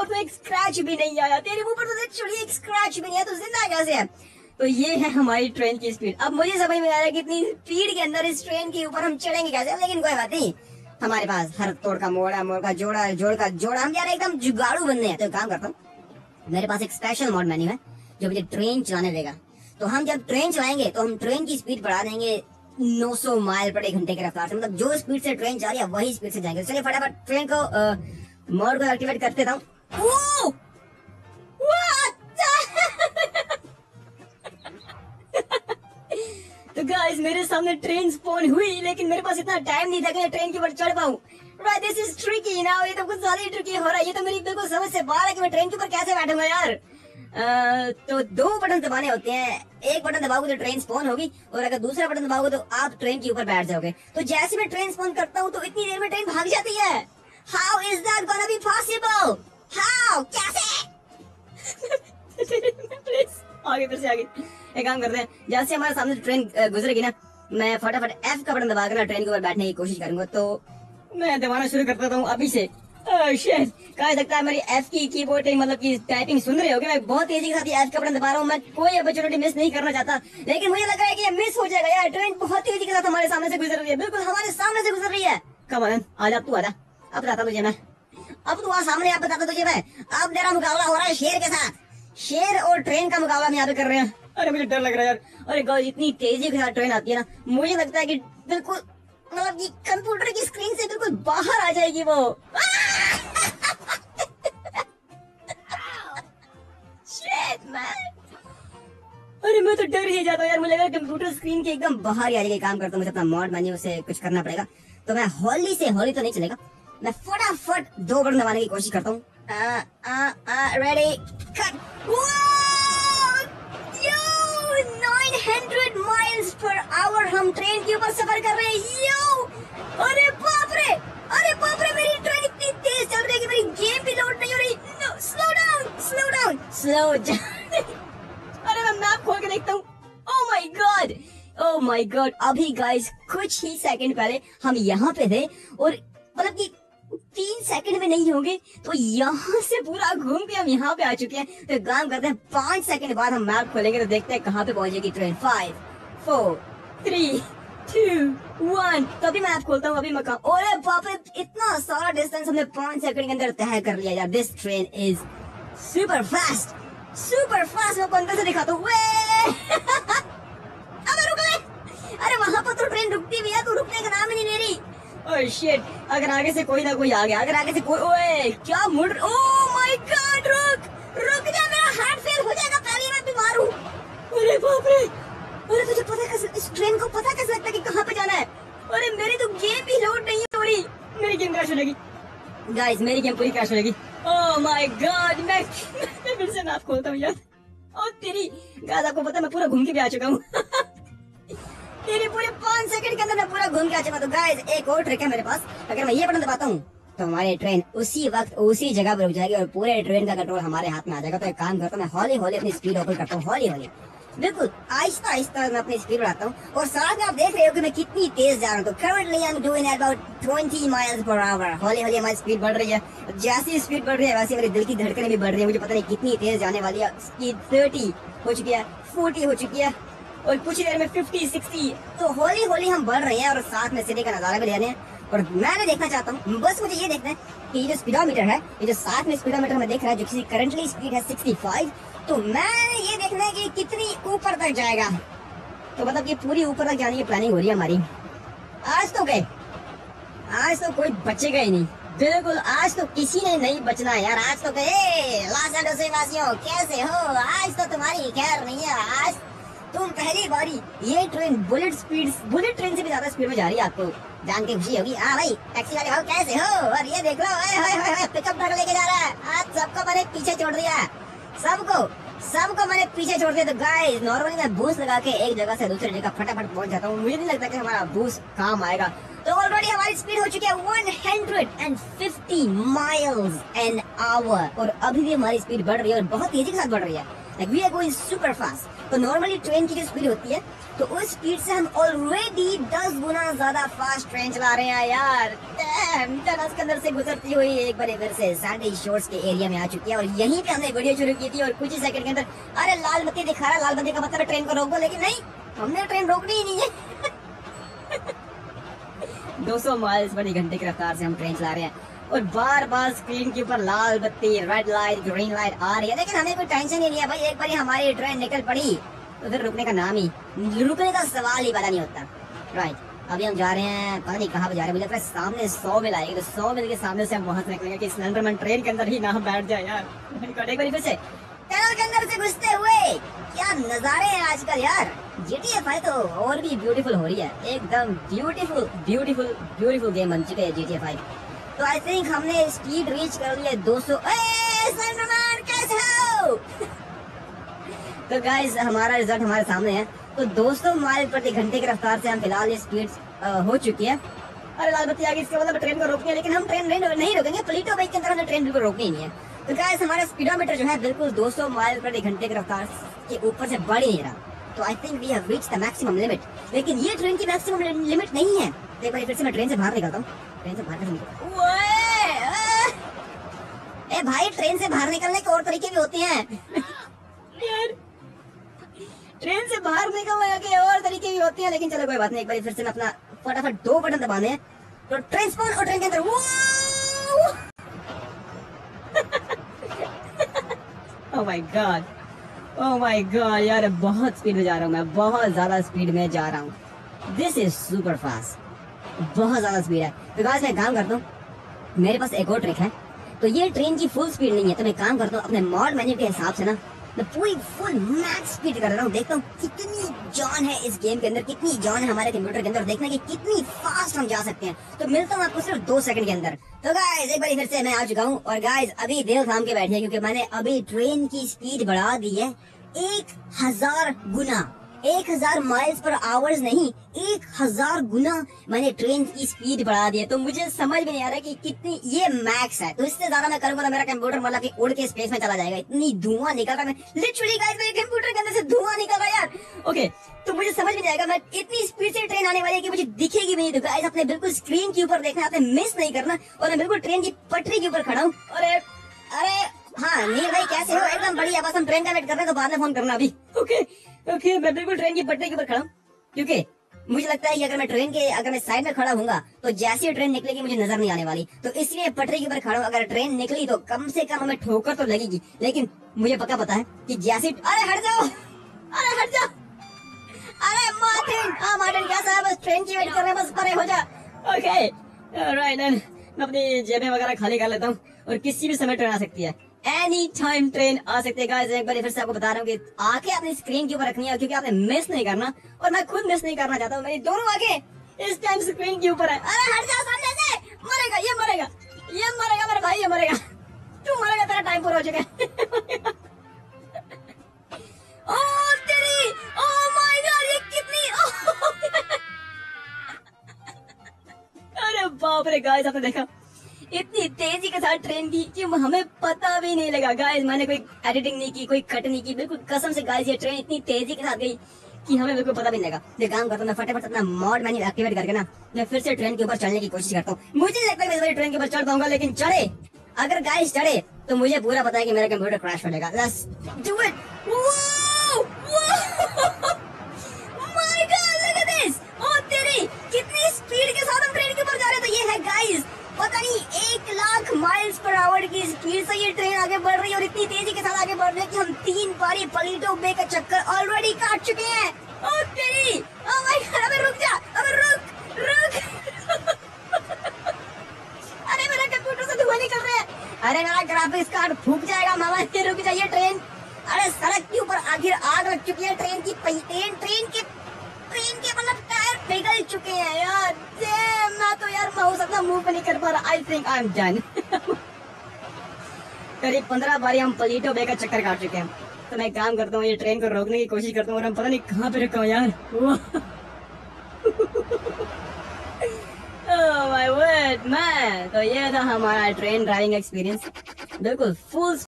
पर तो एक स्क्रैच भी नहीं आया, तेरे मुंह पर तो लिटरली एक स्क्रैच भी नहीं है, तो जिंदा कैसे है? तो ये है हमारी ट्रेन की स्पीड। अब मुझे समझ में आ रहा है कि इतनी स्पीड के अंदर इस ट्रेन के ऊपर हम चढ़ेंगे कैसे, लेकिन कोई बात नहीं, हमारे पास हर तोड़ का मोड़ का जोड़ का जोड़ा, हम यार एकदम जुगाड़ू बनने हैं। तो काम करता हूँ, मेरे पास एक स्पेशल मोड मेन्यू है जो मुझे ट्रेन चलाने देगा। तो हम जब ट्रेन चलाएंगे तो हम ट्रेन की स्पीड बढ़ा देंगे 900 माइल प्रति घंटे की रफ्तार से, मतलब जो स्पीड से ट्रेन जा रही है वही स्पीड से जाएंगे। चलिए फटाफट ट्रेन को मोड को एक्टिवेट कर देता हूँ। तो गाइस मेरे सामने ट्रेन स्पॉन हुई, लेकिन मेरे पास इतना टाइम नहीं था कि मैं ट्रेन के ऊपर चढ़ पाऊँ। Right, this is tricky now, ये तो कुछ ज्यादा ही ट्रिकी हो रहा है। ये तो मेरी बिल्कुल समझ से बाहर है कि मैं ट्रेन के ऊपर कैसे बैठूंगा यार। तो दो बटन दबाने होते हैं, एक बटन दबाओगे तो ट्रेन स्पॉन होगी, और अगर दूसरा बटन दबाओगे तो आप ट्रेन के ऊपर बैठ जाओगे। तो जैसे मैं ट्रेन स्पॉन करता हूँ तो इतनी देर में ट्रेन भाग जाती है। How is that gonna be possible? How, कैसे? आगे फिर से आगे एक काम करते हैं, जैसे हमारे सामने ट्रेन गुजरेगी ना, मैं फटाफट F का बटन दबाकर ना ट्रेन के ऊपर बैठने की कोशिश करूंगा। तो मैं दबाना शुरू कर देता हूँ अभी से। कहा सकता है मेरी F की कीबोर्ड मतलब की टाइपिंग सुन रहे होगे, मैं बहुत तेजी के साथ F का बटन दबा रहा हूँ। मैं कोई अपॉर्चुनिटी मिस नहीं करना चाहता, लेकिन मुझे लग रहा है कि ये मिस हो जाएगा यार। ट्रेन बहुत तेजी के साथ हमारे सामने से गुजर रही है, बिल्कुल हमारे सामने से गुजर रही है। कम ऑन, आजा तू, आजा, अब बताता तुझे मैं, अब तू आ सामने, अब बताता तुझे मैं। अब मेरा मुकाबला हो रहा है शेर के साथ, शेर और ट्रेन का मुकाबला हम यहाँ पे कर रहे हैं। अरे मुझे डर लग रहा है यार। अरे गाइस इतनी तेजी के साथ ट्रेन आती है ना, मुझे लगता है कि बिल्कुल मतलब कि कंप्यूटर की स्क्रीन से बिल्कुल बाहर आ जाएगी वो। शिट मैन, अरे मैं तो डर ही जाता हूँ यार, मुझे लगा कंप्यूटर स्क्रीन के एकदम बाहर ही आ जाएगी। काम करता हूँ, मुझे अपना मॉड मेन्यू से कुछ करना पड़ेगा। तो मैं हॉली से हॉली तो नहीं चलेगा, मैं फटाफट दो बटन दबाने की कोशिश करता हूँ। Ready, cut. 900 miles per hour हम ट्रेन के ऊपर सफर कर रहे हैं। यो, अरे बाप रे, अरे बाप रे, मेरी ट्रेन इतनी तेज चल रही है कि मेरी गेम भी लोड नहीं हो रही। No, slow down, slow down, slow down. अरे मैं मैप खोल के देखता हूँ। Oh my God, oh my God, अभी गाइस कुछ ही सेकंड पहले हम यहाँ पे थे, और मतलब कि 3 सेकंड में नहीं होंगे तो यहाँ से पूरा घूम के हम यहाँ पे आ चुके हैं। तो काम करते हैं, 5 सेकंड बाद हम मैप खोलेंगे तो देखते हैं कहाँ पे पहुंचेगी ट्रेन। 5 4 3 2 1। तो अभी मैप खोलता हूँ, अभी मकान। अरे बाप रे, इतना सारा डिस्टेंस हमने 5 सेकंड के अंदर तय कर लिया यार। This train is super fast, super fast. मैं पंखा से दिखाता हूँ। अबे रुक ले, अरे वहाँ पर तो ट्रेन रुकती भी है, तू रुकने का नाम ही नहीं ले रही। ओह शिट, अगर आगे से कोई ना कोई आ गया, अगर आगे से कोई, ओए क्या मुड़, ओह माय गॉड, रुक रुक जा, मेरा हार्ट फेल हो जाएगा, पहले मैं बीमार हूँ। अरे बाप रे, अरे तुझे पता कैसे, इस ट्रेन को पता कैसे लगता है कि कहाँ पे जाना है? अरे मेरी तो गेम भी लोड नहीं हो रही, मेरी गेम क्रैश हो जाएगी गाइस, मेरी गेम पूरी क्रैश हो जाएगी। ओह माय गॉड, मैं फिर से मैप खोलता हूँ यार। ओ तेरी गाइस, आपको पता है मैं पूरा घूम के भी आ चुका हूँ। तेरे पूरे 5 सेकंड के अंदर मैं पूरा घूम के आ चुका। तो गाइस एक और ट्रिक है मेरे पास, अगर मैं ये बटन दबाता हूँ तो हमारी ट्रेन उसी वक्त उसी जगह पर रुक जाएगी और पूरे ट्रेन का कंट्रोल हमारे हाथ में आ जाएगा। तो एक काम करता हूँ, मैं हौली हौली अपनी स्पीड ओपन करता हूँ, हौली हौली, बिल्कुल आहिस्ता आहिस्ता मैं अपनी स्पीड बढ़ाता हूँ। और साथ में आप देख रहे हो कि मैं कितनी तेज जा रहा हूँ। तो currently I am doing about 20 miles per hour. हौली हौली हमारी स्पीड बढ़ रही है, जैसी स्पीड बढ़ रही है वैसे मेरे दिल की धड़कनें भी बढ़ रही है। मुझे पता नहीं कितनी तेज जाने वाली है। स्पीड 30 हो चुकी है, 40 हो चुकी है, और कुछ देर में 50 60। तो हौली हौली हम बढ़ रहे हैं और साथ में सिटी का नजारा भी ले रहे हैं। और मैंने देखना चाहता हूँ, बस मुझे ये देखना है कि ये जो स्पीडोमीटर है, ये जो साथ में स्पीडोमीटर में देख रहा है, जो किसी करंटली स्पीड है 65, तो मैंने ये देखना है कि कितनी ऊपर तक जाएगा। तो मतलब ये पूरी ऊपर तक जाने की प्लानिंग हो रही है हमारी। आज तो गए, आज तो कोई बचेगा ही नहीं, बिल्कुल आज तो किसी ने नहीं बचना है यार। आज तो गए लॉस एंजेलिस वासियों, कैसे हो? आज तो तुम्हारी खैर नहीं है। आज तुम पहली बारी ये ट्रेन बुलेट ट्रेन से भी ज्यादा स्पीड में जा रही है, आपको जान के खुशी होगी। हाँ भाई टैक्सी वाले भाई कैसे हो? और ये देख लो, पिकअप ट्रक लेके जा रहा है। आज सबको मैंने पीछे छोड़ दिया, सबको मैंने पीछे छोड़ दिया। तो गाइस नॉर्मली मैं बूस्ट लगा के एक जगह से दूसरी जगह फटाफट पहुंच जाता हूँ। मुझे नहीं लगता कि हमारा बूस्ट काम आएगा। तो ऑलरेडी हमारी स्पीड हो चुकी है 150 माइल्स एन आवर, और अभी भी हमारी स्पीड बढ़ रही है और बहुत तेजी के साथ बढ़ रही है। Like we are going super fast. तो नॉर्मली ट्रेन की जो स्पीड होती है तो उस स्पीड से हम ऑलरेडी 10 गुना ज्यादा फास्ट ट्रेन चला रहे हैं यार। टनल के अंदर से गुजरती हुई एक बार फिर से सैंडी शोर्स के एरिया में आ चुकी है और यहीं पे हमने वीडियो शुरू की थी और कुछ ही सेकंड के अंदर अरे लाल बत्ती दिखा रहा है, लाल बत्ती का मतलब ट्रेन को रोक दो, लेकिन नहीं, हमने ट्रेन रोकनी ही नहीं है। 200 माइल्स प्रति घंटे की रफ्तार से हम ट्रेन चला रहे हैं और बार बार स्क्रीन के ऊपर लाल बत्ती, रेड लाइट, ग्रीन लाइट आ रही है, लेकिन हमें कोई टेंशन ही नहीं है भाई। एक बार हमारी ट्रेन निकल पड़ी तो फिर रुकने का नाम ही, रुकने का सवाल ही पता नहीं होता। राइट, अभी हम जा रहे हैं, पता नहीं कहाँ पे जा रहे हैं, मुझे लगता है सामने 100 मिल आएगी, तो 100 मिल के सामने से हम वहां से निकलेंगे कि स्लेंडरमैन ट्रेन के अंदर ही ना बैठ जाए यार। एक बार फिर से टनल के अंदर से घुसते हुए क्या नजारे हैं आजकल यार। GTA 5 तो और भी ब्यूटीफुल हो रही है, एकदम ब्यूटीफुल ब्यूटीफुल ब्यूटीफुल गेम बन चुके हैं GTA 5। तो आई थिंक हमने स्पीड रीच कर ली है 200। स्लेंडरमैन कैसे हो? तो गाइस हमारा रिजल्ट हमारे सामने है। तो 200 माइल प्रति घंटे की रफ्तार से हम फिलहाल ये स्पीड हो चुकी है। अरे लाल बत्ती आ गई, इसके मतलब ट्रेन को रोकनी है, लेकिन हम ट्रेन नहीं रोकेंगे। प्लेटो बाइक के अंदर हमने ट्रेन बिल्कुल रोकनी नहीं है। तो गाइस हमारा स्पीडोमीटर जो है बिल्कुल 200 माइल प्रति घंटे की रफ्तार के ऊपर से बढ़ ही नहीं रहा। तो I think we have reached the maximum limit, लेकिन ये ट्रेन की मैक्सिमम लिमिट नहीं है। तो एक बार फिर से मैं ट्रेन से बाहर निकलता हूँ। ट्रेन से बाहर कैसे निकलता? ए भाई, ट्रेन से बाहर निकलने के और तरीके भी होते हैं यार। ट्रेन से बाहर निकलने के और तरीके भी होते हैं, लेकिन चलो कोई बात नहीं। एक बार फिर से मैं अपना फटाफट 2 बटन दबाने हैं तो ट्रेन स्पॉन और ट्रेन के अंदर ओह माय गॉड यार, बहुत स्पीड में जा रहा हूँ मैं, बहुत ज्यादा स्पीड में जा रहा हूँ। दिस इज सुपर फास्ट, बहुत ज्यादा स्पीड है। तो गाइस मैं काम करता हूँ, मेरे पास एक और ट्रिक है। तो ये ट्रेन की फुल स्पीड नहीं है, तो मैं काम करता हूँ अपने मॉड मेन्यू के हिसाब से ना, मैं पूरी फुल मैक्स स्पीड कर रहा हूँ। देखता हूँ कितनी जान है इस गेम के अंदर, कितनी जान है हमारे कंप्यूटर के अंदर, देखना कि कितनी फास्ट हम जा सकते हैं। तो मिलता हूँ आपको सिर्फ 2 सेकंड के अंदर। तो गाइस एक बार फिर से मैं आ चुका हूँ और गाइस अभी दिल थाम के बैठिए, क्योंकि मैंने अभी ट्रेन की स्पीड बढ़ा दी है 1000 गुना। 1000 माइल्स पर आवर्स नहीं, 1000 गुना मैंने ट्रेन की स्पीड बढ़ा दी है। तो मुझे समझ में नहीं आ रहा कि कितनी ये मैक्स है। तो इससे ज्यादा मैं करूंगा तो मेरा कंप्यूटर मतलब कि उड़ के स्पेस में चला जाएगा। इतनी धुआं निकल रहा है, लिटरली गाइस मेरे कंप्यूटर के अंदर से धुआं निकल रहा है यार। ओके, तो मुझे समझ में नहीं आएगा, मैं इतनी स्पीड से ट्रेन आने वाली है कि मुझे दिखेगी भी नहीं। तो गाइस आपने बिल्कुल स्क्रीन के ऊपर देखना, आपने मिस नहीं करना। और मैं बिल्कुल ट्रेन की पटरी के ऊपर खड़ा हूँ। अरे हाँ नील भाई कैसे हो? एकदम बढ़िया, बस हम ट्रेन का वेट कर रहे हैं, तो बाद में फोन करना अभी। ओके मैं बिल्कुल ट्रेन की पटरी के ऊपर खड़ा हूँ, क्योंकि मुझे लगता है कि अगर मैं साइड में खड़ा हूँगा तो जैसी ही ट्रेन निकलेगी मुझे नजर नहीं आने वाली। तो इसलिए पटरी के ऊपर खड़ा हूँ। अगर ट्रेन निकली तो कम से कम हमें ठोकर तो लगेगी, लेकिन मुझे पता है कि जैसी अरे हट जाओ। अरे मार्टिन कैसा है? बस ट्रेन की वेट कर रहे हैं, बस परे हो जा। ओके राइट, मैं अपनी जेबें वगैरह खाली कर लेता हूँ और किसी भी समय ट्रेन आ सकती है, एनी टाइम ट्रेन आ सकती है। गाइस एक बार फिर से आपको बता रहा हूँ कि आंखें अपनी स्क्रीन के ऊपर रखनी है, क्योंकि आपने मिस नहीं करना और मैं खुद मिस नहीं करना चाहता हूँ। मेरी दोनों आंखें इस टाइम स्क्रीन के ऊपर है। अरे हट जा सामने से, मरेगा मेरे भाई, ये मरेगा, तू मरेगा, तेरा टाइम पूरा हो चुका है। ओह तेरी, ओह माय गॉड, ये कितनी अरे बाप रे गाइस, आपने देखा इतनी तेजी के साथ ट्रेन की कि हमें पता भी नहीं लगा। गाइस मैंने कोई एडिटिंग नहीं की, कोई कट नहीं की, बिल्कुल कसम से गाइस ये ट्रेन इतनी तेजी के साथ गई कि हमें बिल्कुल पता भी नहीं लगा। ये काम करता हूँ मैं फटाफट अपना मॉड मेन्यू एक्टिवेट करके ना, मैं फिर से ट्रेन के ऊपर चढ़ने की कोशिश करता हूँ। मुझे नहीं लगता मैं ट्रेन के ऊपर चढ़ पाऊंगा, लेकिन चढ़े अगर गाइस चढ़े तो मुझे पूरा पता है कि मेरा कंप्यूटर क्रैश हो जाएगा। Let's do it. My God look at this, ओ तेरी कितनी स्पीड के साथ हम ट्रेन के ऊपर जा रहे हैं। तो ये है गाइस पता नहीं 1,00,000 माइल्स पर आवर की स्पीड से ये ट्रेन आगे बढ़ रही है और इतनी तेजी के साथ आगे बढ़ रही है कि हम 3 बारी पलीटो बे का चक्कर ऑलरेडी काट चुके हैं। ओ तेरी, ओ माय गॉड, अबे रुक जा, अबे रुक। अरे मेरा कंप्यूटर से धुआं निकल रहा है, अरे मेरा ग्राफिक्स कार्ड फूक जाएगा मामा, रुक जाइए ट्रेन। अरे सड़क के ऊपर आखिर आग लग चुकी है, ट्रेन के मतलब टायर पिघल चुके हैं यार। मैं तो यार माउस अपना मूव नहीं कर पा रहा। I think I am done. करीब 15 बारी हम पलीटो बे का चक्कर काट चुके हैं। तो मैं काम करता हूँ, ये ट्रेन को रोकने की कोशिश करता हूँ और हम पता नहीं कहाँ पे रखा हूँ यार। ओह माय वर्ड मैन, तो ये था हमारा ट्रेन ड्राइविंग एक्सपीरियंस, बिल्कुल फुल